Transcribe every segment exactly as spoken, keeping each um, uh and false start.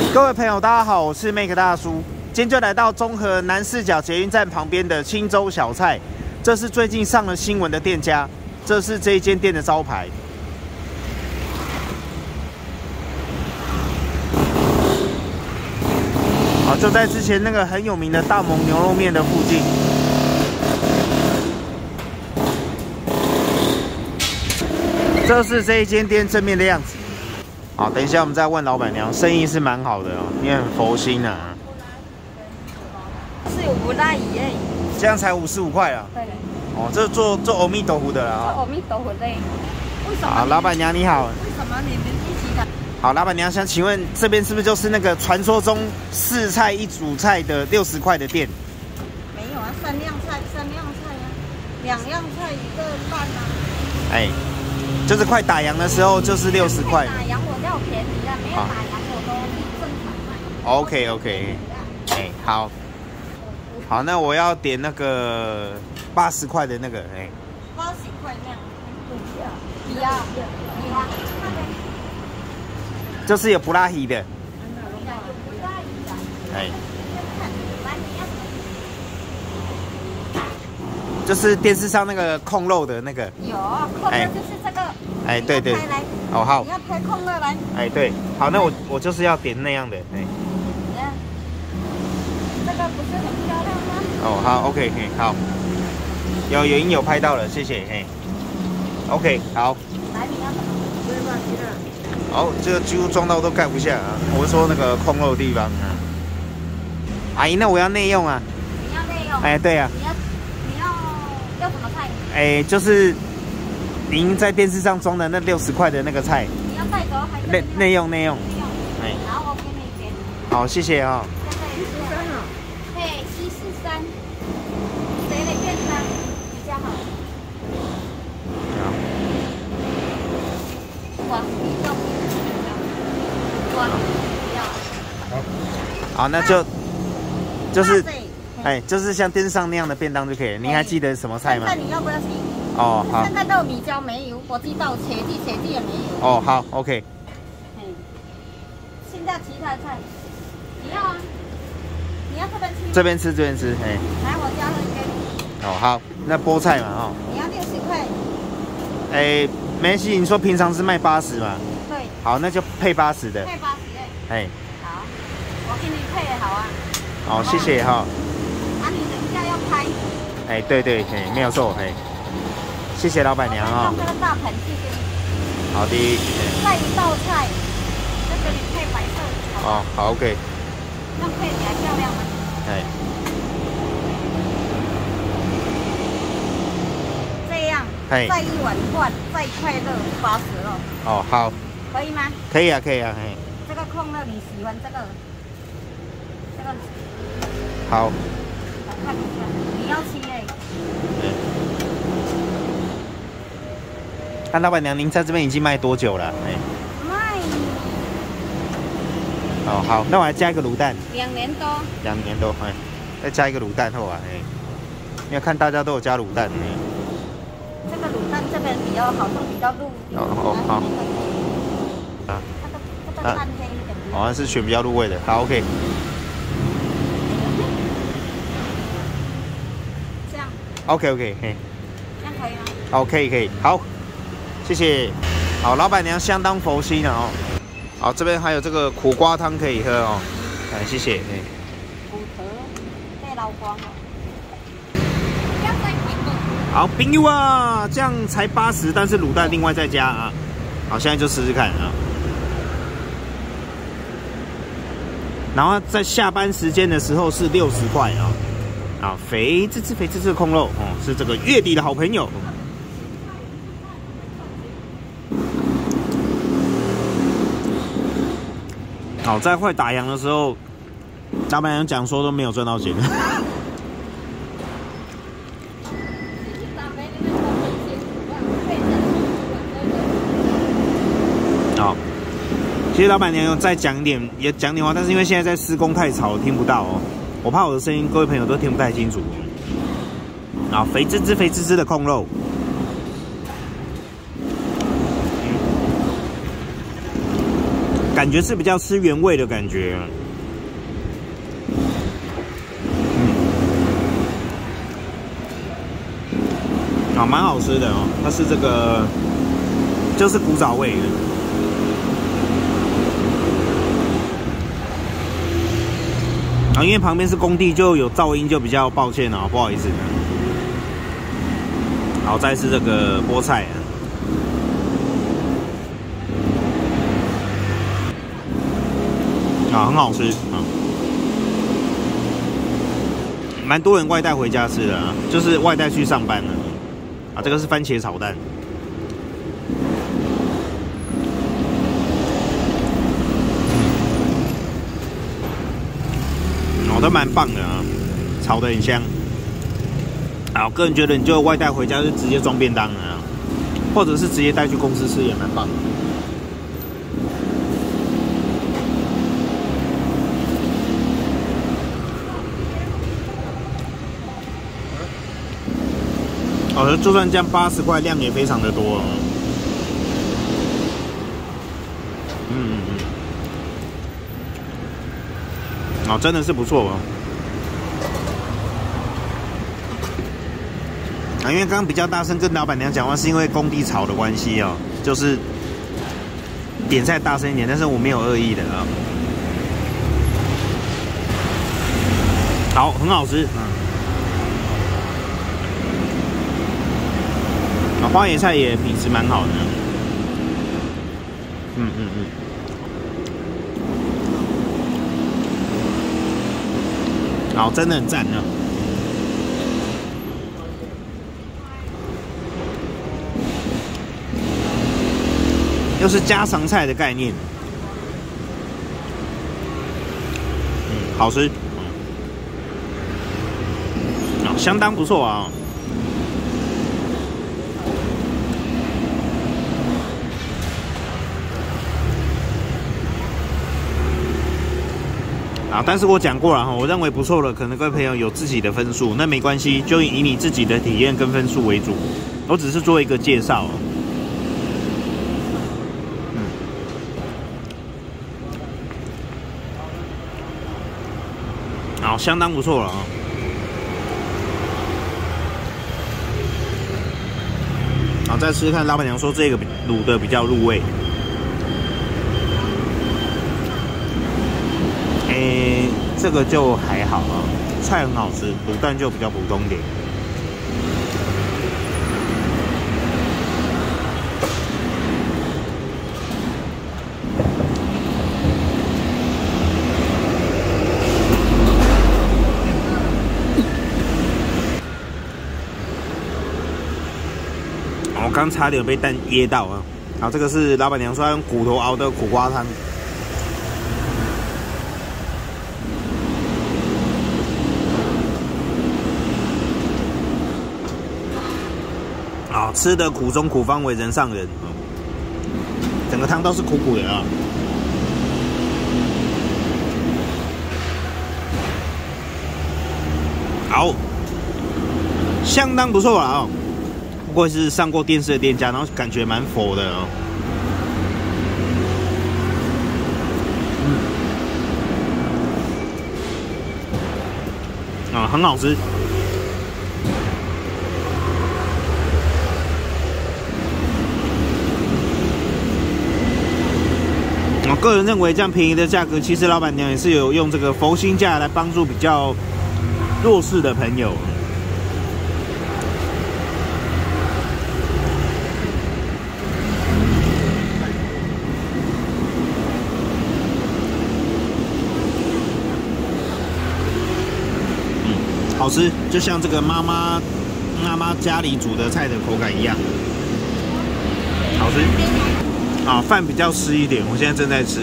各位朋友，大家好，我是 Make 大叔，今天就来到中和南四角捷运站旁边的青州小菜，这是最近上了新闻的店家，这是这一间店的招牌。好，就在之前那个很有名的大蒙牛肉面的附近。这是这一间店正面的样子。好，等一下我们再问老板娘，生意是蛮好的哦，因为很佛心啊。 是有不大一耶， 这样才五十五块啊。 对的。 哦，这是做做阿弥陀佛的啦。 做阿弥陀佛的。为什么？ 好，老板娘你好。 为什么你们一起的？ 好，老板娘想请问这边是不是就是那个传说中四菜一主菜的六十块的店？ 没有啊，三样菜，三样菜啊，两样菜一个饭啊。哎。 就是快打烊的时候，就是六十块。 打烊我要便宜啊，没有打烊我都正常卖。 OK OK， 哎，好，好，那我要点那个八十块的那个，哎， 八十块那样，不要，不要，不要， 就是有布拉希的，哎，就是电视上那个控肉的那个， 有控肉就是这个。 哎，对对，哦好， 你要拍控热来。 哎对，好，那我我就是要点那样的，哎。 这个不是很漂亮吗？ 哦好 ，OK， 嘿，好，有有影有拍到了，谢谢，嘿 ，OK， 好。 来，你要什么？不是吧，你的。 好，这个几乎装到都盖不下啊！我是说那个空肉的地方啊。阿姨，那我要内用啊。 你要内用？ 哎，对啊。 你要你要要什么菜？ 哎，就是。您在电视上装的那六十块的那个菜， 你要带走还是内内用内用？ 内用。哎，好，我给你点。 好，谢谢啊。 七十三哦。对，七四三。谁的便当比较好？哇，比较哇，不要。 好。好，那就就是，哎，就是像电视上那样的便当就可以了。您还记得什么菜吗？ 那你要不要吃？ 哦，好。 现在豆米椒没有，我知道茄子茄子也没有。 哦，好 ，OK。 嗯，现在其他菜，你要啊？你要这边吃？ 这边吃，这边吃，哎。 来，我加了给你。 哦，好，那菠菜嘛，哦。 你要六十块。 哎，没关系，你说平常是卖八十嘛？ 对。 好，那就配八十的。 配八十哎。 哎。 好，我给你配好啊。 好，谢谢哈。 啊，你等一下要拍。 哎，对对，哎，没有错，哎。谢谢老板娘啊！ 用这个大盆去给你。 好的。 再一道菜，再给你配白色。 哦，好 ，OK。 这样配起来漂亮吗？ 哎。 这样。 哎。 再一碗饭，再快乐八十了。 哦，好。 可以吗？ 可以啊，可以啊，哎。 这个空了，你喜欢这个？这个。 好。 我看一下，你要吃哎。 那老板娘，您在这边已经卖多久了？哎， 卖。 哦，好，那我还加一个卤蛋。 两年多。 两年多，哎，再加一个卤蛋后啊，哎，因为看大家都有加卤蛋，哎。 这个卤蛋这边比较好，像比较入。 哦哦好。 啊。这个这个蛋黑一点。 好像是选比较入味的，好 ，OK。 这样。 OK OK， 嘿。 这样可以吗？ 好，可以可以，好。谢谢，好，老板娘相当佛心了哦。好，这边还有这个苦瓜汤可以喝哦。哎，谢谢。哎。 骨头被捞光了。 好，朋友啊，这样才八十，但是卤蛋另外再加啊。好，现在就试试看啊。然后在下班时间的时候是六十块啊。啊，肥滋滋肥滋滋的控肉哦，是这个月底的好朋友。好，在快打烊的时候，老板娘讲说都没有赚到钱。好，其实老板娘有再讲一点，也讲点话，但是因为现在在施工太吵，听不到哦。我怕我的声音，各位朋友都听不太清楚。啊，肥滋滋、肥滋滋的控肉。 感觉是比较吃原味的感觉。啊，蛮好吃的哦，它是这个，就是古早味的。啊，因为旁边是工地，就有噪音，就比较抱歉哦，不好意思。好，再是这个菠菜，啊，很好吃啊，蛮多人外带回家吃的啊，就是外带去上班了。啊，这个是番茄炒蛋。哦，都蛮棒的啊，炒得很香。啊，我个人觉得你就外带回家就直接装便当了啊，或者是直接带去公司吃也蛮棒的。哦，就算这样八十块，量也非常的多哦。嗯嗯嗯。哦，真的是不错哦。啊，因为刚刚比较大声跟老板娘讲话，是因为工地吵的关系哦，就是点菜大声一点，但是我没有恶意的啊。好，很好吃，嗯。啊，花椰菜也品质蛮好的。嗯嗯嗯。好，真的很赞啊。又是家常菜的概念，嗯，好吃，嗯，相当不错啊。啊，但是我讲过了哈，我认为不错的，可能各位朋友有自己的分数，那没关系，就以你自己的体验跟分数为主，我只是做一个介绍。好，相当不错了啊！好，再吃吃看，老板娘说这个卤的比较入味。诶，这个就还好啊，菜很好吃，卤蛋就比较普通点。我刚差点被蛋噎到啊！好，这个是老板娘说要用骨头熬的苦瓜汤。啊，吃的苦中苦，方为人上人。整个汤都是苦苦的啊。好，相当不错了啊！不过是上过电视的店家，然后感觉蛮佛的哦。嗯，啊，很好吃。我个人认为，这样便宜的价格，其实老板娘也是有用这个佛心价来帮助比较弱势的朋友。好吃，就像这个妈妈妈妈家里煮的菜的口感一样，好吃。啊，饭比较湿一点，我现在正在吃。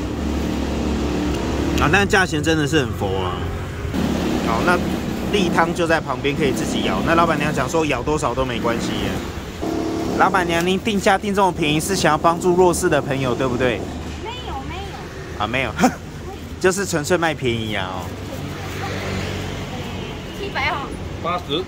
啊，但价钱真的是很佛啊。好，那例汤就在旁边，可以自己舀。那老板娘讲说舀多少都没关系耶。老板娘，您定价定这么便宜，是想要帮助弱势的朋友，对不对？ 没有没有。 啊，没有，就是纯粹卖便宜啊哦。 七百哦。 八十。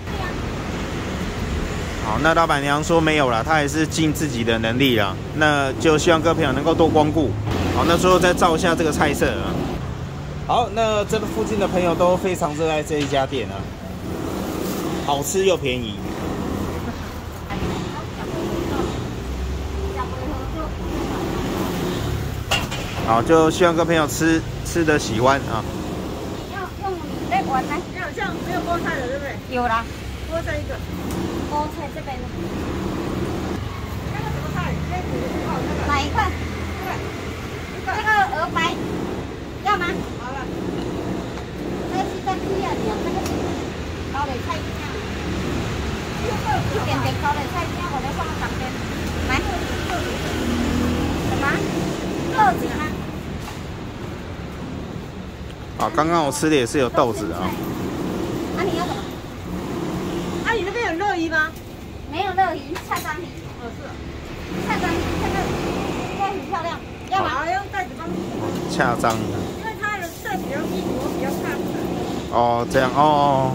好，那老板娘说没有了，她也是尽自己的能力了，那就希望各位朋友能够多光顾。 好，那最后再照一下这个菜色啊。好，那这附近的朋友都非常热爱这一家店啊，好吃又便宜。好，就希望各位朋友吃吃的喜欢啊。 要用那碗呢？ 没有像没有菠菜的，对不对？ 有啦， 菠菜一个。 菠菜这边呢？ 那个什么菜？那个哦，那个。 哪一块？这个鹅白，要吗？ 好了。 那个是在吃啊，你那个高丽菜丁啊，一点点高丽菜丁，我来放到旁边。来，什么？豆子吗？ 好，刚刚我吃的也是有豆子啊。 啊，你要什么？ 啊，你那边有肉鱼吗？ 没有肉鱼，恰章鱼。 哦，是。 恰章鱼，这个这个很漂亮，要吗？ 好，用袋子帮你。 恰章。 因为它的菜比较硬，我比较怕吃。 哦，这样哦。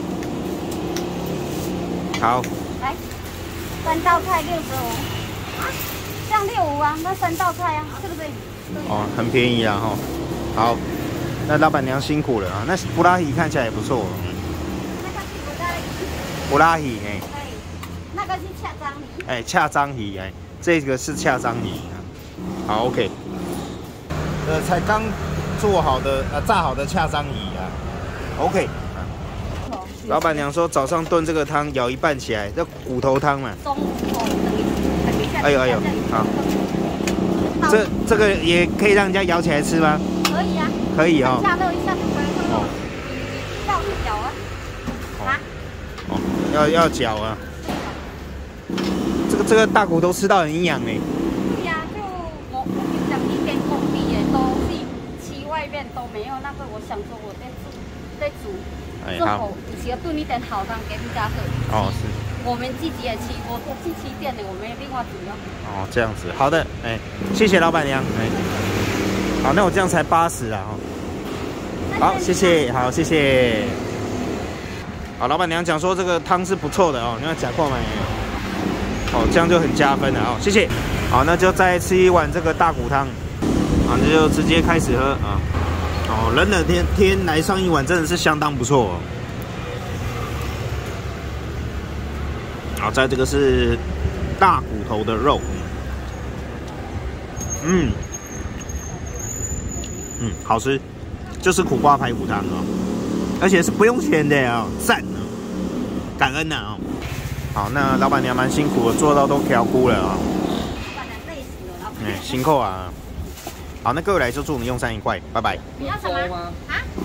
好。 来，三道菜六十五。啊？这样六五啊？那三道菜啊，对不对？ 哦，很便宜啊哈。好，那老板娘辛苦了啊。那布拉提看起来也不错。 那个是布拉提。 布拉提哎。 对，那个是恰章鱼。 哎，恰章鱼哎，这个是恰章鱼啊。好 ，OK。呃，才刚做好的呃炸好的恰章鱼啊。OK。老板娘说早上炖这个汤，舀一半起来，这骨头汤嘛。 中骨头等于等一下。 哎呦哎呦，好。这这个也可以让人家舀起来吃吗？ 可以啊。 可以哦。 下肉一下就回来了。要是搅啊。啊？ 哦，要要搅啊。这个这个大骨头吃到很营养哎。 对呀，就我我跟你讲，一边工地也都是吃外面都没有那个，我想说我在煮在煮。 哎好。只要炖一点好汤给人家喝。 哦是。 我们自己也吃，我我去吃店的，我们另外煮了。 哦，这样子，好的，哎，谢谢老板娘，哎，好，那我这样才八十啊，哈，好，谢谢，好，谢谢。好，老板娘讲说这个汤是不错的哦，你要假过没？哦，这样就很加分了哦，谢谢。好，那就再吃一碗这个大骨汤，啊，那就直接开始喝啊。哦，冷冷天天来上一碗真的是相当不错哦。好，在这个是大骨头的肉，嗯，嗯，好吃，就是苦瓜排骨汤哦，而且是不用钱的哦，赞哦，感恩呐哦。好，那老板娘蛮辛苦的，做到都挑菇了啊。 老板娘累死了， 哎，辛苦啊。好，那各位来就祝你用餐愉快，拜拜。 你要什么？啊？